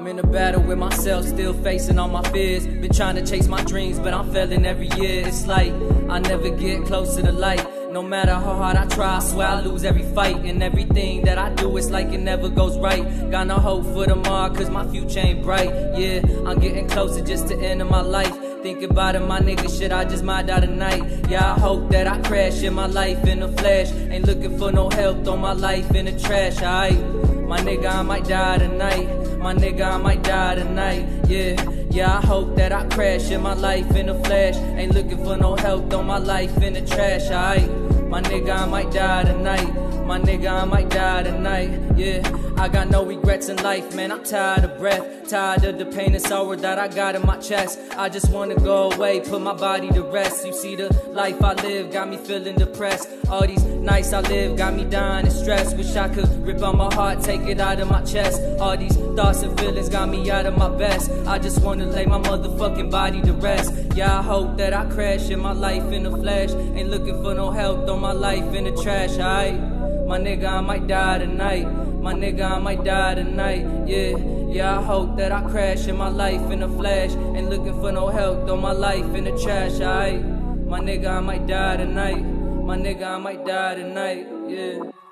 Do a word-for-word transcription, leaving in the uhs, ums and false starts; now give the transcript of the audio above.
I'm in a battle with myself, still facing all my fears. Been trying to chase my dreams, but I'm failing every year. It's like I never get close to the light. No matter how hard I try, I swear I lose every fight. And everything that I do, it's like it never goes right. Got no hope for tomorrow, cause my future ain't bright. Yeah, I'm getting closer just to the end of my life. Think about it, my nigga, shit, I just might die tonight. Yeah, I hope that I crash in my life in a flash. Ain't looking for no help, throw my life in the trash, alright? My nigga, I might die tonight. My nigga, I might die tonight. Yeah, yeah, I hope that I crash in my life in a flash. Ain't looking for no help, throw my life in the trash, alright? My nigga, I might die tonight. My nigga, I might die tonight. Yeah, I got no regrets in life, man. I'm tired of breath, tired of the pain and sorrow that I got in my chest. I just wanna go away, put my body to rest. You see, the life I live got me feeling depressed. All these nights I live got me dying in stress. Wish I could rip out my heart, take it out of my chest. All these thoughts and feelings got me out of my best. I just wanna lay my motherfucking body to rest. Yeah, I hope that I crash in my life in a flash. Ain't looking for no help, throw my life in the trash, alright? My nigga, I might die tonight. My nigga, I might die tonight. Yeah, yeah, I hope that I crash in my life in a flash. Ain't looking for no help, throw my life in the trash, alright? My nigga, I might die tonight. My nigga, I might die tonight. Yeah.